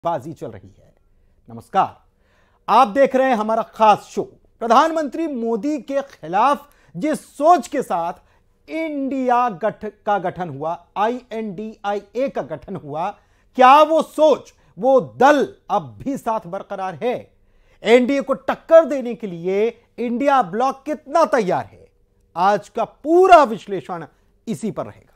बाजी चल रही है। नमस्कार, आप देख रहे हैं हमारा खास शो। प्रधानमंत्री मोदी के खिलाफ जिस सोच के साथ इंडिया का गठन हुआ, INDIA का गठन हुआ, क्या वो सोच, वो दल अब भी साथ बरकरार है? एनडीए को टक्कर देने के लिए इंडिया ब्लॉक कितना तैयार है? आज का पूरा विश्लेषण इसी पर रहेगा।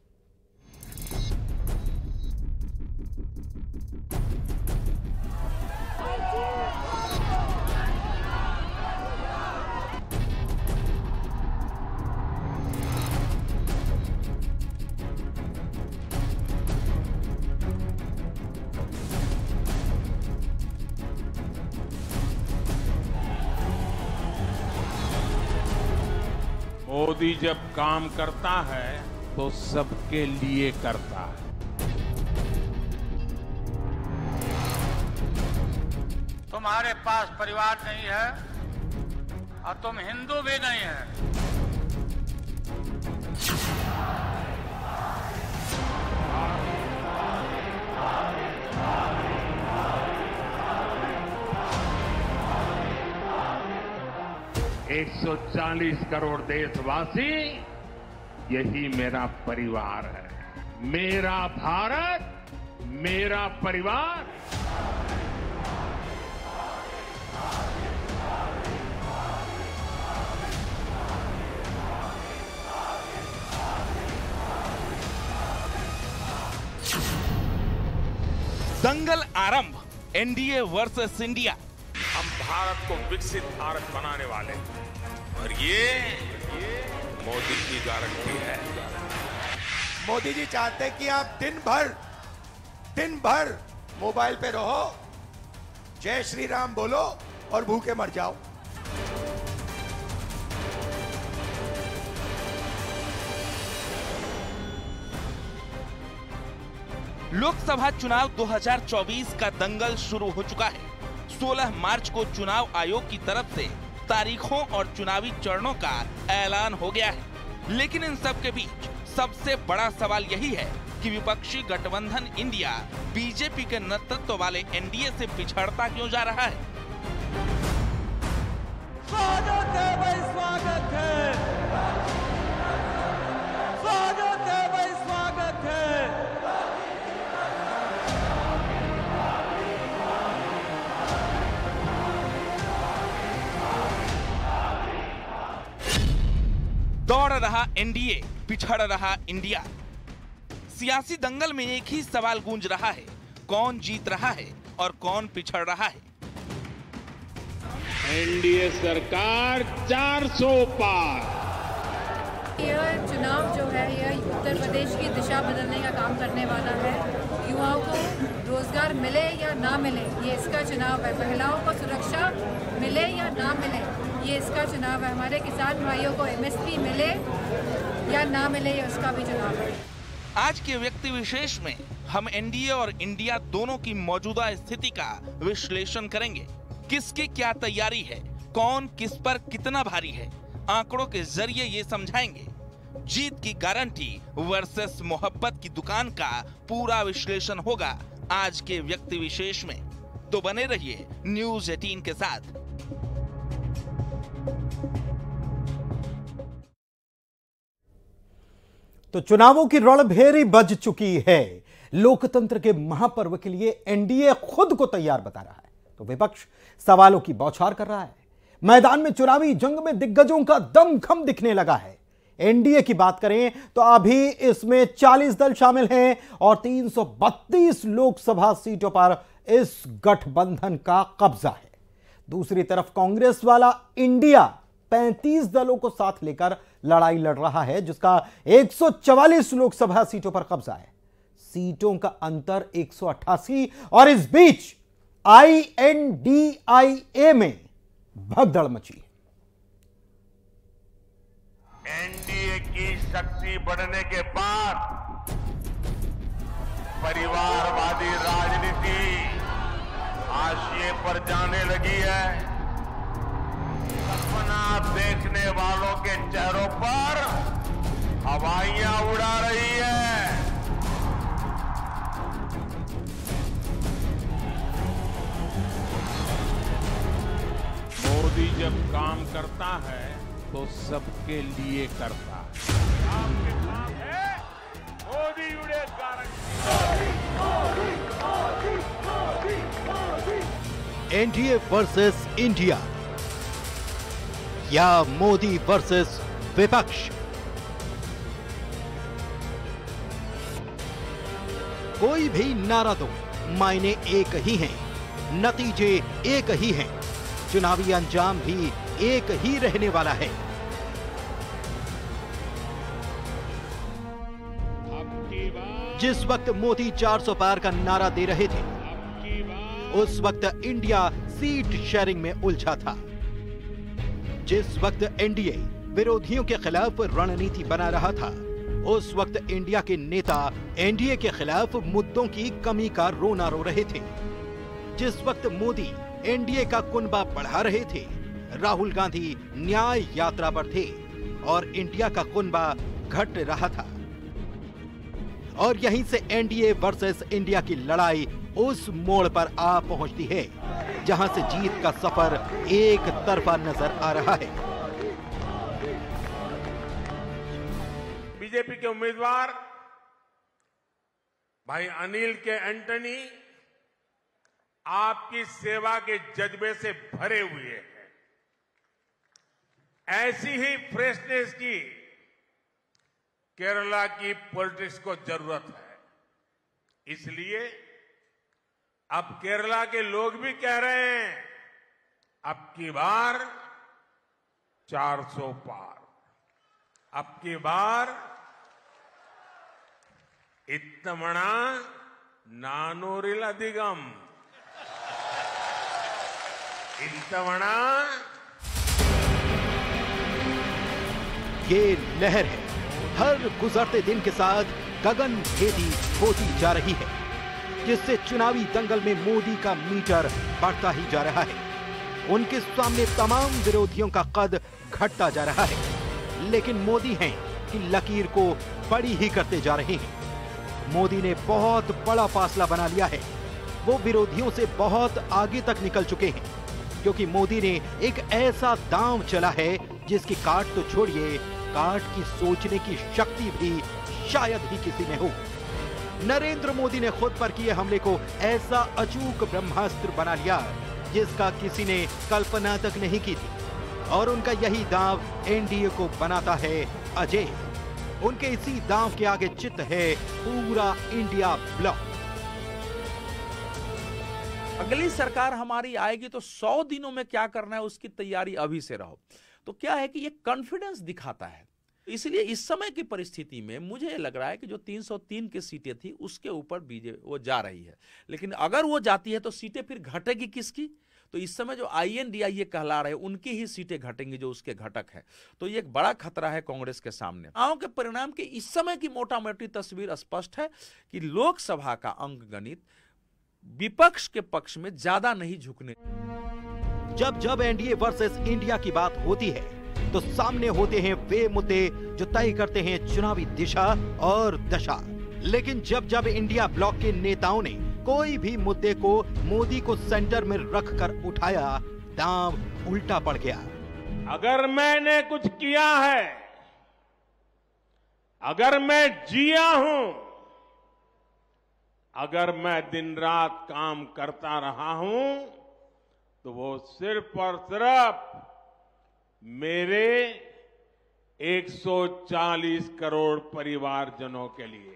मोदी जब काम करता है तो सबके लिए करता है। तुम्हारे पास परिवार नहीं है और तुम हिंदू भी नहीं है। 140 करोड़ देशवासी, यही मेरा परिवार है। मेरा भारत, मेरा परिवार। दंगल आरंभ, एनडीए वर्सेस इंडिया। हम भारत को विकसित भारत बनाने वाले हैं और ये मोदी की गारंटी है। मोदी जी चाहते हैं कि आप दिन भर मोबाइल पे रहो, जय श्री राम बोलो और भूखे मर जाओ। लोकसभा चुनाव 2024 का दंगल शुरू हो चुका है। 16 मार्च को चुनाव आयोग की तरफ से तारीखों और चुनावी चरणों का ऐलान हो गया है। लेकिन इन सब के बीच सबसे बड़ा सवाल यही है कि विपक्षी गठबंधन इंडिया बीजेपी के नेतृत्व वाले एनडीए से पिछड़ता क्यों जा रहा है? स्वागत है भाई, स्वागत है, स्वागत है भाई, स्वागत है। दौड़ रहा एनडीए, पिछड़ रहा इंडिया। सियासी दंगल में एक ही सवाल गूंज रहा है, कौन जीत रहा है और कौन पिछड़ रहा है? एनडीए सरकार 400 पार। यह चुनाव जो है यह उत्तर प्रदेश की दिशा बदलने का काम करने वाला है। युवाओं को रोजगार मिले या ना मिले, ये इसका चुनाव है। महिलाओं को सुरक्षा मिले या ना मिले, ये इसका चुनाव है। हमारे किसान भाइयों को MSP मिले या ना मिले, ये उसका भी चुनाव है। आज के व्यक्ति विशेष में हम एनडीए और इंडिया दोनों की मौजूदा स्थिति का विश्लेषण करेंगे। किसकी क्या तैयारी है, कौन किस पर कितना भारी है, आंकड़ों के जरिए ये समझाएंगे। जीत की गारंटी वर्सेस मोहब्बत की दुकान का पूरा विश्लेषण होगा आज के व्यक्ति विशेष में। तो बने रहिए न्यूज़ 18 के साथ। तो चुनावों की रणभेरी बज चुकी है। लोकतंत्र के महापर्व के लिए एनडीए खुद को तैयार बता रहा है, तो विपक्ष सवालों की बौछार कर रहा है। मैदान में चुनावी जंग में दिग्गजों का दमखम दिखने लगा है। एनडीए की बात करें तो अभी इसमें 40 दल शामिल हैं और 332 लोकसभा सीटों पर इस गठबंधन का कब्जा है। दूसरी तरफ कांग्रेस वाला इंडिया 35 दलों को साथ लेकर लड़ाई लड़ रहा है, जिसका 144 लोकसभा सीटों पर कब्जा है। सीटों का अंतर 188 और इस बीच INDIA में भगदड़ मची है। एनडीए की शक्ति बढ़ने के बाद परिवारवादी राजनीति हाशिए पर जाने लगी है। सपना देखने वालों के चेहरों पर हवाइयां उड़ा रही है। मोदी जब काम करता है तो सबके लिए करता है। आपके साथ है मोदी जुड़े एनडीए वर्सेस इंडिया या मोदी वर्सेस विपक्ष। कोई भी नारा दो, मायने एक ही हैं, नतीजे एक ही हैं, चुनावी अंजाम भी एक ही रहने वाला है। जिस वक्त मोदी 400 पार का नारा दे रहे थे, उस वक्त इंडिया सीट शेयरिंग में उलझा था। जिस वक्त एनडीए विरोधियों के खिलाफ रणनीति बना रहा था, उस वक्त इंडिया के नेता एनडीए के खिलाफ मुद्दों की कमी का रोना रो रहे थे। जिस वक्त मोदी एनडीए का कुनबा बढ़ा रहे थे, राहुल गांधी न्याय यात्रा पर थे और इंडिया का कुनबा घट रहा था। और यहीं से एनडीए वर्सेस इंडिया की लड़ाई उस मोड़ पर आ पहुंचती है जहां से जीत का सफर एक तरफा नजर आ रहा है। बीजेपी के उम्मीदवार भाई अनिल के एंटनी आपकी सेवा के जज्बे से भरे हुए हैं। ऐसी ही फ्रेशनेस की केरला की पॉलिटिक्स को जरूरत है। इसलिए अब केरला के लोग भी कह रहे हैं, अब की बार 400 पार, अब की बार इत्तमणा नानोरिल अधिगम, इत्तमणा। ये लहर है, हर गुजरते दिन के साथ गगन भेदी होती जा रही है, जिससे चुनावी दंगल में मोदी का मीटर बढ़ता ही जा रहा है। उनके सामने तमाम विरोधियों का कद घटता जा रहा है, लेकिन मोदी हैं कि लकीर को बड़ी ही करते जा रहे हैं। मोदी ने बहुत बड़ा फासला बना लिया है। वो विरोधियों से बहुत आगे तक निकल चुके हैं, क्योंकि मोदी ने एक ऐसा दांव चला है जिसकी काट तो छोड़िए, काट की सोचने की शक्ति भी शायद ही किसी में हो। नरेंद्र मोदी ने खुद पर किए हमले को ऐसा अचूक ब्रह्मास्त्र बना लिया जिसका किसी ने कल्पना तक नहीं की थी। और उनका यही दांव एनडीए को बनाता है अजय। उनके इसी दांव के आगे चित है पूरा इंडिया ब्लॉक। अगली सरकार हमारी आएगी तो 100 दिनों में क्या करना है उसकी तैयारी अभी से रहो। तो क्या है कि ये कॉन्फिडेंस दिखाता है। इसलिए इस समय की परिस्थिति में मुझे लग रहा है कि जो 303 की सीटें थी उसके ऊपर बीजेपी वो जा रही है, लेकिन अगर वो जाती है तो सीटें फिर घटेगी किसकी? तो इस समय जो INDIA कहला रहे उनकी ही सीटें घटेंगी जो उसके घटक है। तो ये एक बड़ा खतरा है कांग्रेस के सामने। चुनाव के परिणाम की इस समय की मोटा मोटी तस्वीर स्पष्ट है कि लोकसभा का अंक गणित विपक्ष के पक्ष में ज्यादा नहीं झुकने। जब जब एनडीए वर्सेस इंडिया की बात होती है तो सामने होते हैं वे मुद्दे जो तय करते हैं चुनावी दिशा और दशा। लेकिन जब जब इंडिया ब्लॉक के नेताओं ने कोई भी मुद्दे को मोदी को सेंटर में रखकर उठाया, दांव उल्टा पड़ गया। अगर मैंने कुछ किया है, अगर मैं जिया हूं, अगर मैं दिन रात काम करता रहा हूं, तो वो सिर्फ और सिर्फ मेरे 140 करोड़ परिवारजनों के लिए।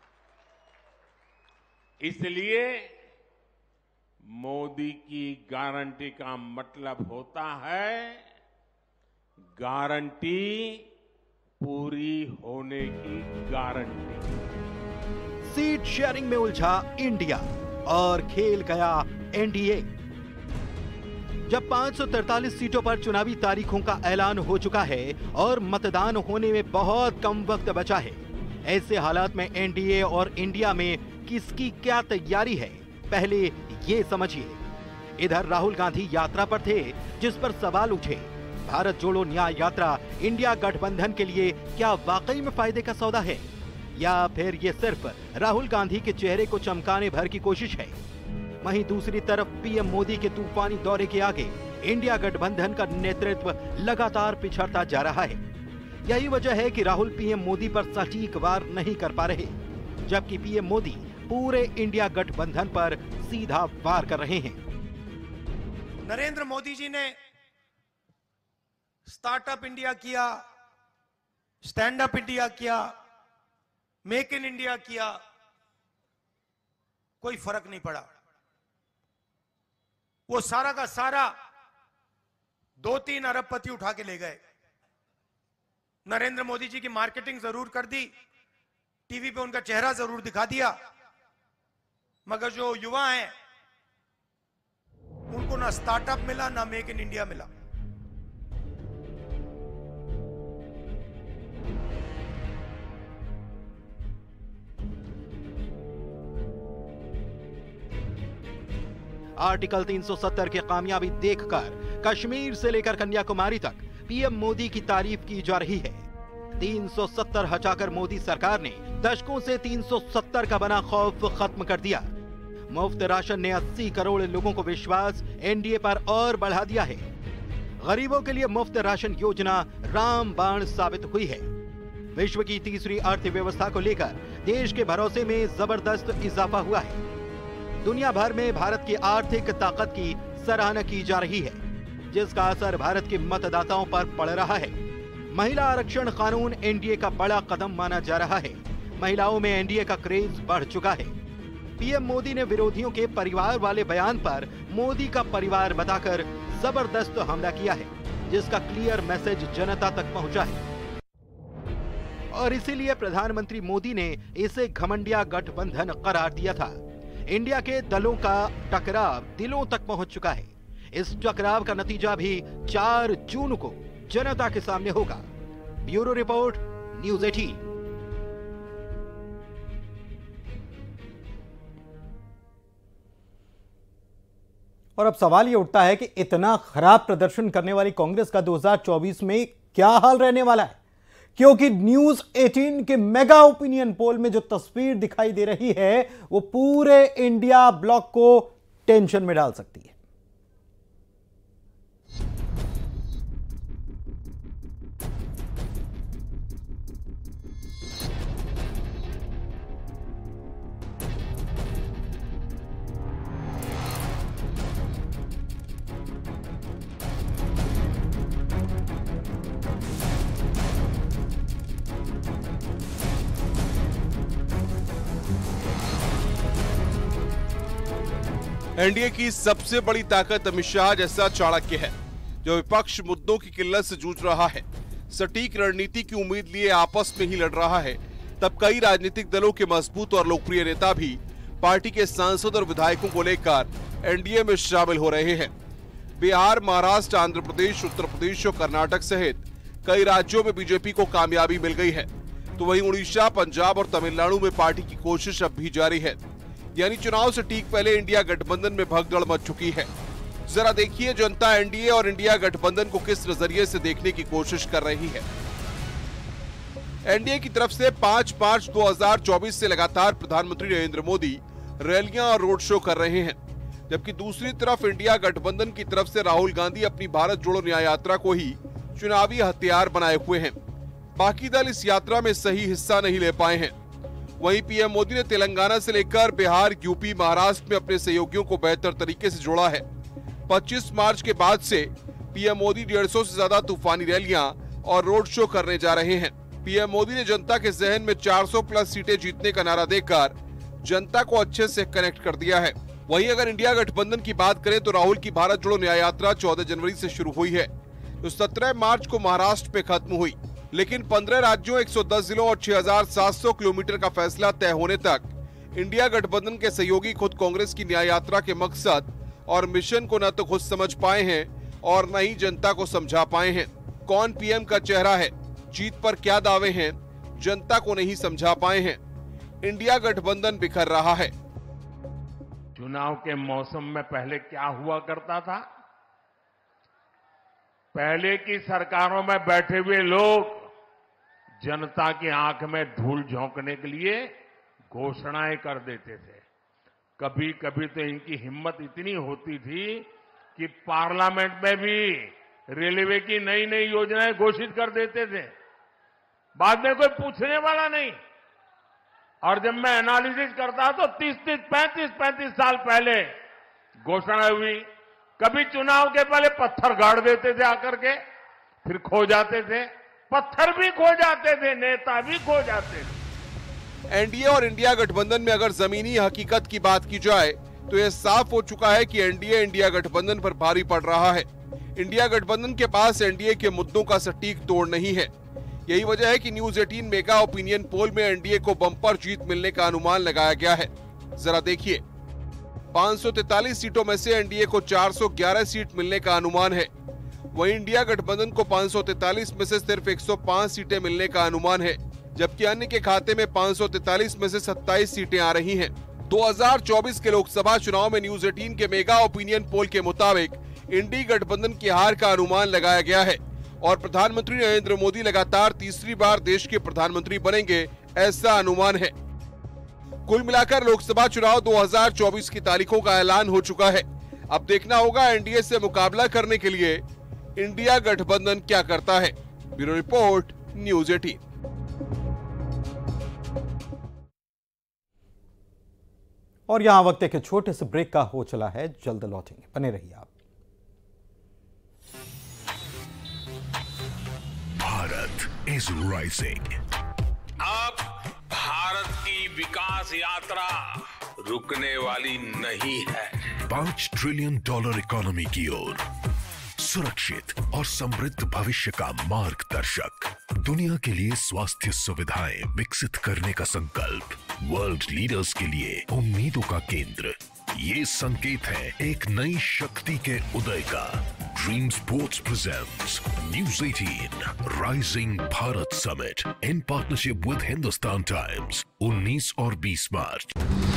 इसलिए मोदी की गारंटी का मतलब होता है गारंटी पूरी होने की गारंटी। सीट शेयरिंग में उलझा इंडिया और खेल गया एनडीए। जब 543 सीटों पर चुनावी तारीखों का ऐलान हो चुका है और मतदान होने में बहुत कम वक्त बचा है, ऐसे हालात में एनडीए और इंडिया में किसकी क्या तैयारी है, पहले ये समझिए। इधर राहुल गांधी यात्रा पर थे, जिस पर सवाल उठे, भारत जोड़ो न्याय यात्रा इंडिया गठबंधन के लिए क्या वाकई में फायदे का सौदा है, या फिर ये सिर्फ राहुल गांधी के चेहरे को चमकाने भर की कोशिश है। वहीं दूसरी तरफ पीएम मोदी के तूफानी दौरे के आगे इंडिया गठबंधन का नेतृत्व लगातार पिछड़ता जा रहा है। यही वजह है कि राहुल पीएम मोदी पर सटीक वार नहीं कर पा रहे, जबकि पीएम मोदी पूरे इंडिया गठबंधन पर सीधा वार कर रहे हैं। नरेंद्र मोदी जी ने स्टार्टअप इंडिया किया, स्टैंड अप इंडिया किया, मेक इन इंडिया किया, कोई फर्क नहीं पड़ा। वो सारा का सारा 2-3 अरबपति उठा के ले गए। नरेंद्र मोदी जी की मार्केटिंग जरूर कर दी, टीवी पे उनका चेहरा जरूर दिखा दिया, मगर जो युवा हैं उनको ना स्टार्टअप मिला, ना मेक इन इंडिया मिला। आर्टिकल 370 की कामयाबी देखकर कश्मीर से लेकर कन्याकुमारी तक पीएम मोदी की तारीफ की जा रही है। 370 हटाकर मोदी सरकार ने दशकों से 370 का बना खौफ खत्म कर दिया। मुफ्त राशन ने 80 करोड़ लोगों को विश्वास एनडीए पर और बढ़ा दिया है। गरीबों के लिए मुफ्त राशन योजना रामबाण साबित हुई है। विश्व की तीसरी अर्थव्यवस्था को लेकर देश के भरोसे में जबरदस्त इजाफा हुआ है। दुनिया भर में भारत की आर्थिक ताकत की सराहना की जा रही है, जिसका असर भारत के मतदाताओं पर पड़ रहा है। महिला आरक्षण कानून एनडीए का बड़ा कदम माना जा रहा है। महिलाओं में एनडीए का क्रेज बढ़ चुका है। पीएम मोदी ने विरोधियों के परिवार वाले बयान पर मोदी का परिवार बताकर जबरदस्त हमला किया है, जिसका क्लियर मैसेज जनता तक पहुंचा है। और इसीलिए प्रधानमंत्री मोदी ने इसे घमंडिया गठबंधन करार दिया था। इंडिया के दलों का टकराव दिलों तक पहुंच चुका है। इस टकराव का नतीजा भी 4 जून को जनता के सामने होगा। Bureau report, news 18। और अब सवाल ये उठता है कि इतना खराब प्रदर्शन करने वाली कांग्रेस का 2024 में क्या हाल रहने वाला है, क्योंकि न्यूज़ 18 के मेगा ओपिनियन पोल में जो तस्वीर दिखाई दे रही है वो पूरे इंडिया ब्लॉक को टेंशन में डाल सकती है। एनडीए की सबसे बड़ी ताकत अमित शाह जैसा चाणक्य है, जो विपक्ष मुद्दों की किल्लत से जूझ रहा है, सटीक रणनीति की उम्मीद लिए आपस में ही लड़ रहा है। तब कई राजनीतिक दलों के मजबूत और लोकप्रिय नेता भी पार्टी के सांसद और विधायकों को लेकर एनडीए में शामिल हो रहे हैं। बिहार, महाराष्ट्र, आंध्र प्रदेश, उत्तर प्रदेश और कर्नाटक सहित कई राज्यों में बीजेपी को कामयाबी मिल गई है, तो वहीं उड़ीसा, पंजाब और तमिलनाडु में पार्टी की कोशिश अब भी जारी है। यानी चुनाव से ठीक पहले इंडिया गठबंधन में भगदड़ मच चुकी है। जरा देखिए जनता एनडीए और इंडिया गठबंधन को किस नजरिए से देखने की कोशिश कर रही है। एनडीए की तरफ से 5 मार्च 2024 से लगातार प्रधानमंत्री नरेंद्र मोदी रैलियां और रोड शो कर रहे हैं, जबकि दूसरी तरफ इंडिया गठबंधन की तरफ से राहुल गांधी अपनी भारत जोड़ो न्याय यात्रा को ही चुनावी हथियार बनाए हुए हैं। बाकी दल इस यात्रा में सही हिस्सा नहीं ले पाए हैं। वहीं पीएम मोदी ने तेलंगाना से लेकर बिहार, यूपी, महाराष्ट्र में अपने सहयोगियों को बेहतर तरीके से जोड़ा है। 25 मार्च के बाद से पीएम मोदी 150 से ज्यादा तूफानी रैलियां और रोड शो करने जा रहे हैं। पीएम मोदी ने जनता के जहन में 400 प्लस सीटें जीतने का नारा देकर जनता को अच्छे से कनेक्ट कर दिया है। वहीं अगर इंडिया गठबंधन की बात करें तो राहुल की भारत जोड़ो न्याय यात्रा 14 जनवरी से शुरू हुई है, तो 17 मार्च को महाराष्ट्र में खत्म हुई। लेकिन 15 राज्यों, 110 जिलों और 6700 किलोमीटर का फैसला तय होने तक इंडिया गठबंधन के सहयोगी खुद कांग्रेस की न्याय यात्रा के मकसद और मिशन को न तो खुद समझ पाए हैं और न ही जनता को समझा पाए हैं। कौन पीएम का चेहरा है, जीत पर क्या दावे हैं, जनता को नहीं समझा पाए हैं। इंडिया गठबंधन बिखर रहा है। चुनाव के मौसम में पहले क्या हुआ करता था? पहले की सरकारों में बैठे हुए लोग जनता की आंख में धूल झोंकने के लिए घोषणाएं कर देते थे। कभी कभी तो इनकी हिम्मत इतनी होती थी कि पार्लियामेंट में भी रेलवे की नई नई योजनाएं घोषित कर देते थे, बाद में कोई पूछने वाला नहीं। और जब मैं एनालिसिस करता तो 35 साल पहले घोषणा हुई। कभी चुनाव के पहले पत्थर गाड़ देते थे आकर के, फिर खो जाते थे, पत्थर भी खो जाते थे, नेता भी खो जाते थे। एनडीए और इंडिया गठबंधन में अगर जमीनी हकीकत की बात की जाए तो यह साफ हो चुका है कि एनडीए इंडिया गठबंधन पर भारी पड़ रहा है। इंडिया गठबंधन के पास एनडीए के मुद्दों का सटीक तोड़ नहीं है। यही वजह है कि न्यूज 18 मेगा ओपिनियन पोल में एनडीए को बम्पर जीत मिलने का अनुमान लगाया गया है। जरा देखिए, 543 सीटों में से एनडीए को 411 सीट मिलने का अनुमान है। वहीं इंडिया गठबंधन को 543 में से सिर्फ 105 सीटें मिलने का अनुमान है, जबकि अन्य के खाते में 543 में से 27 सीटें आ रही हैं। 2024 के लोकसभा चुनाव में न्यूज 18 के मेगा ओपिनियन पोल के मुताबिक इंडी गठबंधन की हार का अनुमान लगाया गया है और प्रधानमंत्री नरेंद्र मोदी लगातार तीसरी बार देश के प्रधानमंत्री बनेंगे, ऐसा अनुमान है। कुल मिलाकर लोकसभा चुनाव 2024 की तारीखों का ऐलान हो चुका है। अब देखना होगा एनडीए से मुकाबला करने के लिए इंडिया गठबंधन क्या करता है। Bureau report, news 18। और यहां वक्त एक छोटे से ब्रेक का हो चला है, जल्द लौटेंगे, बने रहिए आप। Bharat is rising. अब भारत की विकास यात्रा रुकने वाली नहीं है। $5 ट्रिलियन इकोनॉमी की ओर, सुरक्षित और समृद्ध भविष्य का मार्गदर्शक, दुनिया के लिए स्वास्थ्य सुविधाएं विकसित करने का संकल्प, वर्ल्ड लीडर्स के लिए उम्मीदों का केंद्र। ये संकेत है एक नई शक्ति के उदय का। Dream Sports presents news 18 rising Bharat summit in partnership with Hindustan Times 19 और 20 मार्च।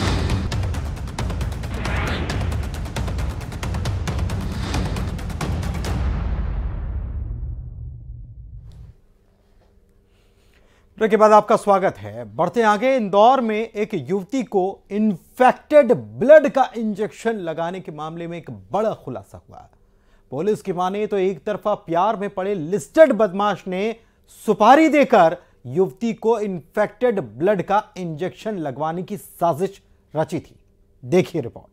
ब्रेक के बाद आपका स्वागत है। बढ़ते आगे, इंदौर में एक युवती को इन्फेक्टेड ब्लड का इंजेक्शन लगाने के मामले में एक बड़ा खुलासा हुआ। पुलिस की माने तो एक तरफा प्यार में पड़े लिस्टेड बदमाश ने सुपारी देकर युवती को इन्फेक्टेड ब्लड का इंजेक्शन लगवाने की साजिश रची थी। देखिए रिपोर्ट।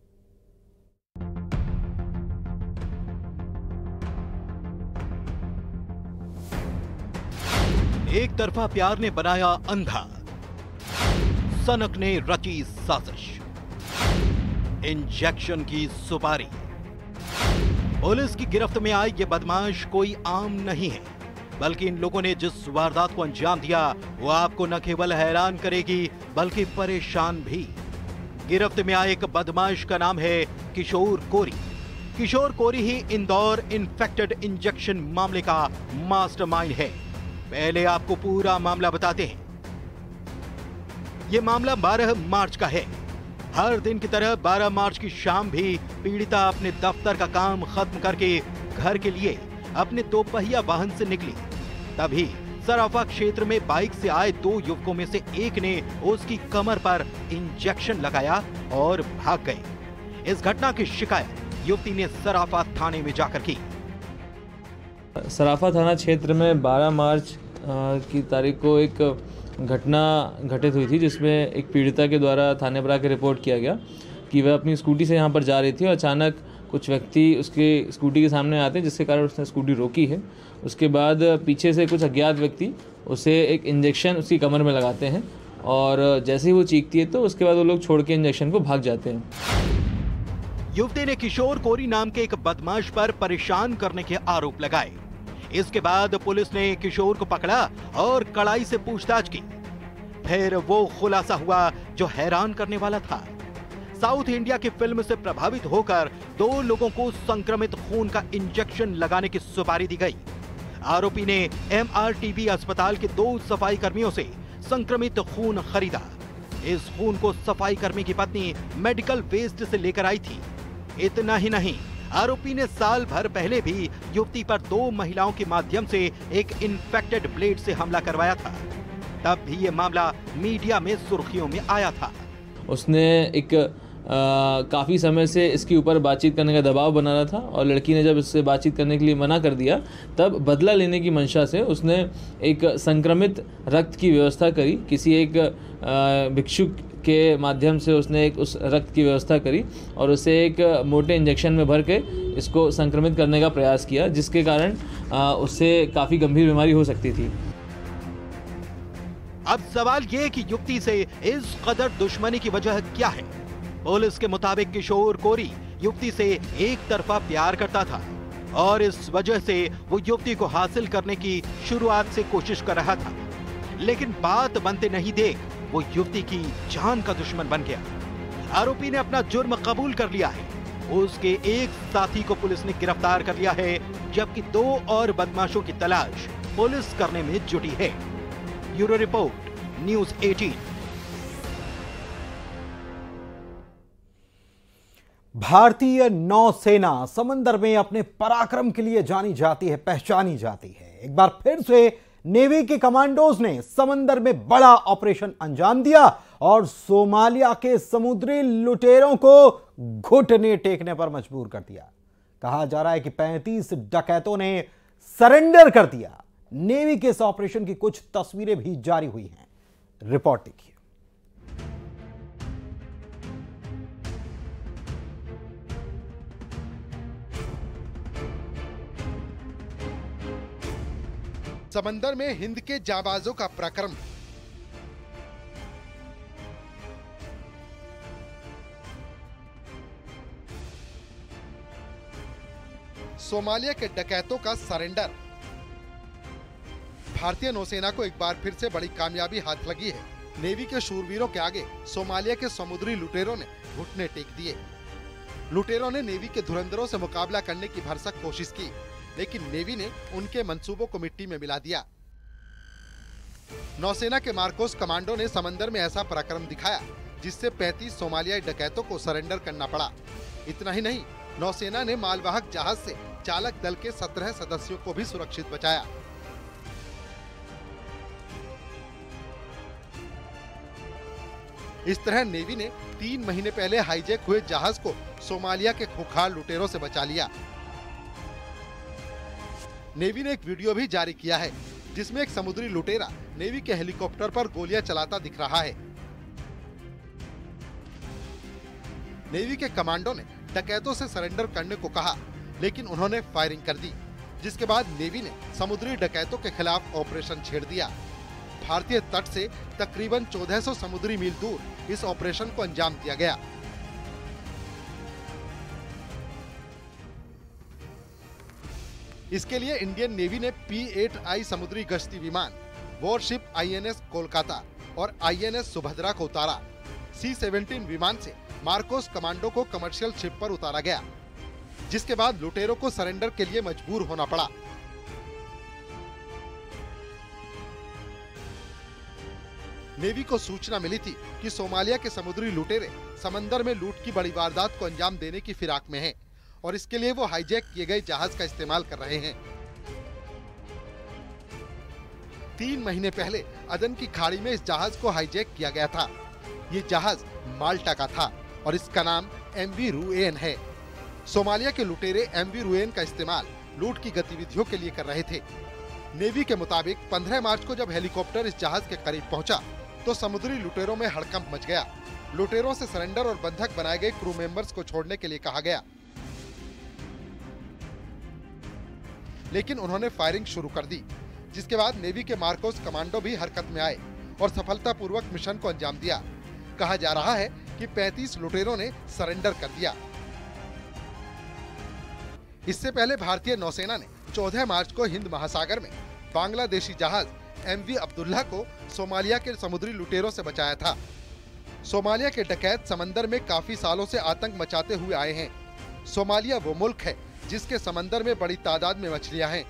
एक तरफा प्यार ने बनाया अंधा, सनक ने रची साजिश, इंजेक्शन की सुपारी। पुलिस की गिरफ्त में आए ये बदमाश कोई आम नहीं है, बल्कि इन लोगों ने जिस वारदात को अंजाम दिया वो आपको न केवल हैरान करेगी बल्कि परेशान भी। गिरफ्त में आए एक बदमाश का नाम है किशोर कोरी। किशोर कोरी ही इंदौर इन्फेक्टेड इंजेक्शन मामले का मास्टरमाइंड है। पहले आपको पूरा मामला बताते हैं। यह मामला 12 मार्च का है। हर दिन की तरह 12 मार्च की शाम भी पीड़िता अपने दफ्तर का काम खत्म करके घर के लिए अपने दोपहिया वाहन से निकली। तभी सराफा क्षेत्र में बाइक से आए 2 युवकों में से एक ने उसकी कमर पर इंजेक्शन लगाया और भाग गए। इस घटना की शिकायत युवती ने सराफा थाने में जाकर की। सराफा थाना क्षेत्र में 12 मार्च की तारीख को एक घटना घटित हुई थी, जिसमें एक पीड़िता के द्वारा थाने पर आकर रिपोर्ट किया गया कि वह अपनी स्कूटी से यहाँ पर जा रही थी और अचानक कुछ व्यक्ति उसके स्कूटी के सामने आते हैं, जिसके कारण उसने स्कूटी रोकी है। उसके बाद पीछे से कुछ अज्ञात व्यक्ति उसे एक इंजेक्शन उसकी कमर में लगाते हैं और जैसे ही वो चीखती है तो उसके बाद वो लोग छोड़ के इंजेक्शन को भाग जाते हैं। युवती ने किशोर कोरी नाम के एक बदमाश पर परेशान करने के आरोप लगाए। इसके बाद पुलिस ने किशोर को पकड़ा और कड़ाई से पूछताछ की। फिर वो खुलासा हुआ जो हैरान करने वाला था। साउथ इंडिया की फिल्म से प्रभावित होकर 2 लोगों को संक्रमित खून का इंजेक्शन लगाने की सुपारी दी गई। आरोपी ने MRTV अस्पताल के 2 सफाई कर्मियों से संक्रमित खून खरीदा। इस खून को सफाई कर्मी की पत्नी मेडिकल वेस्ट से लेकर आई थी। इतना ही नहीं, आरोपी ने साल भर पहले भी युवती पर 2 महिलाओं के माध्यम से एक इन्फेक्टेड ब्लेड से हमला करवाया था। तब भी ये मामला मीडिया में सुर्खियों में आया था। उसने एक काफ़ी समय से इसके ऊपर बातचीत करने का दबाव बना रहा था और लड़की ने जब इससे बातचीत करने के लिए मना कर दिया तब बदला लेने की मंशा से उसने एक संक्रमित रक्त की व्यवस्था करी। किसी एक भिक्षुक के माध्यम से उसने उस रक्त की व्यवस्था करी और उसे एक मोटे इंजेक्शन में भर के इसको संक्रमित करने का प्रयास किया, जिसके कारण उससे काफ़ी गंभीर बीमारी हो सकती थी। अब सवाल ये कि युवती से इस कदर दुश्मनी की वजह क्या है। पुलिस के मुताबिक किशोर कोरी युवती से एक तरफा प्यार करता था और इस वजह से वो युवती को हासिल करने की शुरुआत से कोशिश कर रहा था, लेकिन बात बनते नहीं देख वो युवती की जान का दुश्मन बन गया। आरोपी ने अपना जुर्म कबूल कर लिया है। उसके एक साथी को पुलिस ने गिरफ्तार कर लिया है, जबकि 2 और बदमाशों की तलाश पुलिस करने में जुटी है। Bureau report, news 18। भारतीय नौसेना समंदर में अपने पराक्रम के लिए जानी जाती है, पहचानी जाती है। एक बार फिर से नेवी के कमांडोज ने समंदर में बड़ा ऑपरेशन अंजाम दिया और सोमालिया के समुद्री लुटेरों को घुटने टेकने पर मजबूर कर दिया। कहा जा रहा है कि 35 डकैतों ने सरेंडर कर दिया। नेवी के इस ऑपरेशन की कुछ तस्वीरें भी जारी हुई हैं। रिपोर्ट देखिए। समंदर में हिंद के जाबाजों का पराक्रम। सोमालिया के डकैतों का सरेंडर। भारतीय नौसेना को एक बार फिर से बड़ी कामयाबी हाथ लगी है। नेवी के शूरवीरों के आगे सोमालिया के समुद्री लुटेरों ने घुटने टेक दिए। लुटेरों ने नेवी के धुरंधरों से मुकाबला करने की भरसक कोशिश की, लेकिन नेवी ने उनके मंसूबों को मिट्टी में मिला दिया। नौसेना के मार्कोस कमांडो ने समंदर में ऐसा पराक्रम दिखाया जिससे 35 सोमालियाई डकैतों को सरेंडर करना पड़ा। इतना ही नहीं, नौसेना ने मालवाहक जहाज से चालक दल के 17 सदस्यों को भी सुरक्षित बचाया। इस तरह नेवी ने 3 महीने पहले हाईजैक हुए जहाज को सोमालिया के खूंखार लुटेरों से बचा लिया। नेवी ने एक वीडियो भी जारी किया है जिसमें एक समुद्री लुटेरा नेवी के हेलीकॉप्टर पर गोलियां चलाता दिख रहा है। नेवी के कमांडो ने डकैतों से सरेंडर करने को कहा, लेकिन उन्होंने फायरिंग कर दी, जिसके बाद नेवी ने समुद्री डकैतों के खिलाफ ऑपरेशन छेड़ दिया। भारतीय तट से तकरीबन 1400 समुद्री मील दूर इस ऑपरेशन को अंजाम दिया गया। इसके लिए इंडियन नेवी ने P-8I समुद्री गश्ती विमान, वॉरशिप INS कोलकाता और INS सुभद्रा को उतारा। C-17 विमान से मार्कोस कमांडो को कमर्शियल शिप पर उतारा गया, जिसके बाद लुटेरों को सरेंडर के लिए मजबूर होना पड़ा। नेवी को सूचना मिली थी कि सोमालिया के समुद्री लुटेरे समंदर में लूट की बड़ी वारदात को अंजाम देने की फिराक में हैं और इसके लिए वो हाईजैक किए गए जहाज का इस्तेमाल कर रहे हैं। 3 महीने पहले अदन की खाड़ी में इस जहाज को हाईजैक किया गया था। ये जहाज माल्टा का था और इसका नाम MV रुएन है। सोमालिया के लुटेरे MV रुएन का इस्तेमाल लूट की गतिविधियों के लिए कर रहे थे। नेवी के मुताबिक 15 मार्च को जब हेलीकॉप्टर इस जहाज के करीब पहुंचा तो समुद्री लुटेरों में हड़कंप मच गया। लुटेरों से सरेंडर और बंधक बनाए गए क्रू मेंबर्स को छोड़ने के लिए कहा गया, लेकिन उन्होंने फायरिंग शुरू कर दी, जिसके बाद नेवी के मार्कोस कमांडो भी हरकत में आए और सफलतापूर्वक मिशन को अंजाम दिया। कहा जा रहा है कि 35 लुटेरों ने सरेंडर कर दिया। इससे पहले भारतीय नौसेना ने 14 मार्च को हिंद महासागर में बांग्लादेशी जहाज MV अब्दुल्ला को सोमालिया के समुद्री लुटेरों से बचाया था। सोमालिया के डकैत समंदर में काफी सालों से आतंक मचाते हुए आए हैं। सोमालिया वो मुल्क है जिसके समंदर में बड़ी तादाद में मछलियां हैं।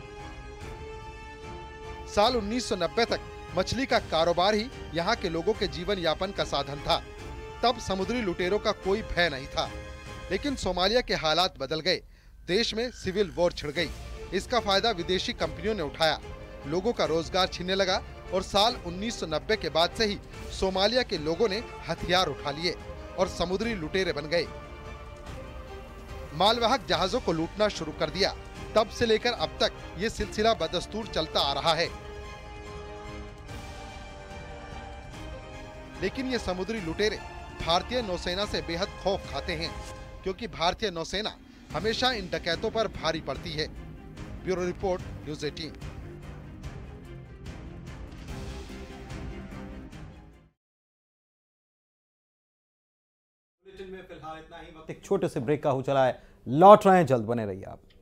साल 1990 तक मछली का कारोबार ही यहाँ के लोगों के जीवन यापन का साधन था। तब समुद्री लुटेरों का कोई भय नहीं था, लेकिन सोमालिया के हालात बदल गए। देश में सिविल वॉर छिड़ गई। इसका फायदा विदेशी कंपनियों ने उठाया, लोगों का रोजगार छीनने लगा और साल 1990 के बाद से ही सोमालिया के लोगों ने हथियार उठा लिए और समुद्री लुटेरे बन गए। मालवाहक जहाजों को लूटना शुरू कर दिया। तब से लेकर अब तक ये सिलसिला बदस्तूर चलता आ रहा है। लेकिन ये समुद्री लुटेरे भारतीय नौसेना से बेहद खौफ खाते हैं, क्योंकि भारतीय नौसेना हमेशा इन डकैतों पर भारी पड़ती है। Bureau report, news 18। बुलेटिन में फिलहाल इतना ही। वक्त एक छोटे से ब्रेक का हो चला है, लौट रहे हैं जल्द, बने रहिए आप।